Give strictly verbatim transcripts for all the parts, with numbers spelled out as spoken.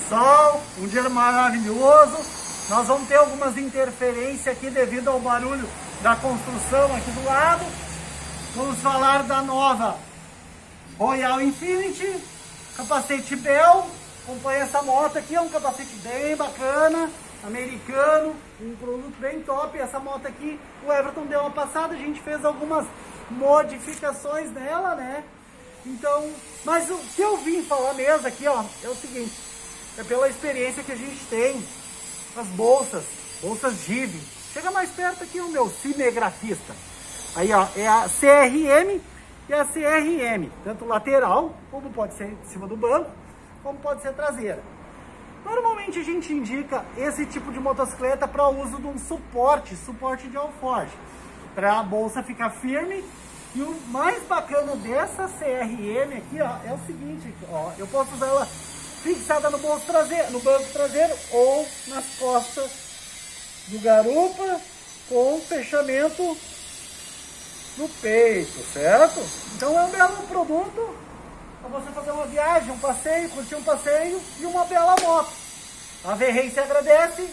sol, um dia maravilhoso. Nós vamos ter algumas interferências aqui devido ao barulho da construção aqui do lado. Vamos falar da nova Royal Infinity, capacete Bell. Acompanha essa moto aqui, é um capacete bem bacana, americano, um produto bem top. Essa moto aqui, o Everton deu uma passada, a gente fez algumas modificações nela, né? Então, mas o que eu vim falar mesmo aqui, ó, é o seguinte, é pela experiência que a gente tem, as bolsas, bolsas Give. Chega mais perto aqui o meu cinegrafista. Aí, ó, é a C R M e a C R M, tanto lateral, como pode ser em cima do banco, como pode ser traseira. Normalmente a gente indica esse tipo de motocicleta para o uso de um suporte, suporte de alforje, para a bolsa ficar firme. E o mais bacana dessa C R M aqui, ó, é o seguinte, ó, eu posso usar ela fixada no bolso traseiro, no banco traseiro ou nas costas do garupa com fechamento no peito, certo? Então é um belo produto para você fazer uma viagem, um passeio, curtir um passeio e uma bela moto. A V-Race agradece.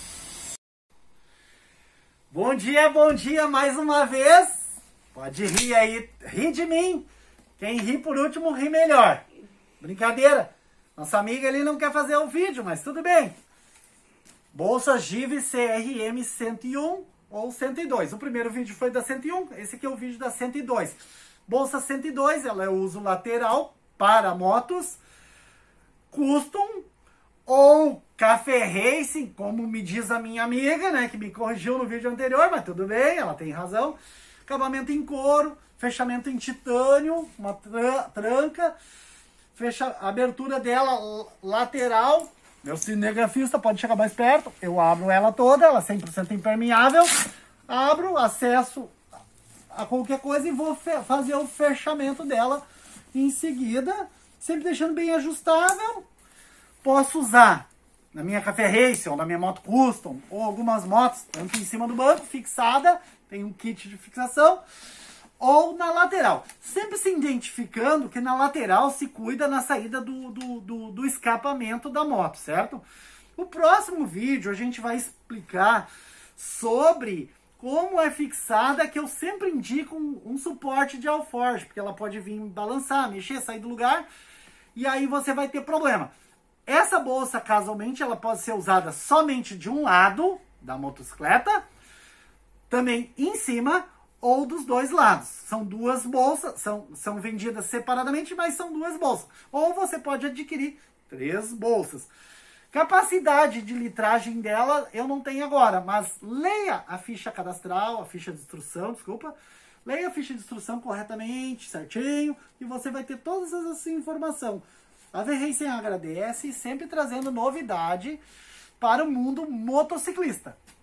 Bom dia, bom dia mais uma vez. Pode rir aí, ri de mim. Quem ri por último, ri melhor. Brincadeira. Nossa amiga ali não quer fazer o vídeo, mas tudo bem. Bolsa Give C R M cento e um ou cento e dois. O primeiro vídeo foi da cento e um, esse aqui é o vídeo da cento e dois. Bolsa cento e dois, ela é uso lateral para motos custom ou café racing, como me diz a minha amiga, né, que me corrigiu no vídeo anterior, mas tudo bem, ela tem razão. Acabamento em couro, fechamento em titânio, uma tra tranca, fecha a abertura dela lateral. Meu cinegrafista pode chegar mais perto, eu abro ela toda, ela é cem por cento impermeável, abro, acesso a qualquer coisa e vou fazer o fechamento dela em seguida, sempre deixando bem ajustável. Posso usar na minha Café Race ou na minha moto custom ou algumas motos, tanto em cima do banco, fixada, tem um kit de fixação, ou na lateral. Sempre se identificando que na lateral se cuida na saída do, do, do, do escapamento da moto, certo? O próximo vídeo a gente vai explicar sobre como é fixada, que eu sempre indico um, um suporte de alforje, porque ela pode vir balançar, mexer, sair do lugar, e aí você vai ter problema. Essa bolsa, casualmente, ela pode ser usada somente de um lado da motocicleta, também em cima ou dos dois lados. São duas bolsas, são, são vendidas separadamente, mas são duas bolsas. Ou você pode adquirir três bolsas. Capacidade de litragem dela eu não tenho agora, mas leia a ficha cadastral, a ficha de instrução, desculpa. Leia a ficha de instrução corretamente, certinho, e você vai ter todas essas informações. A V-Racing agradece, sempre trazendo novidade para o mundo motociclista.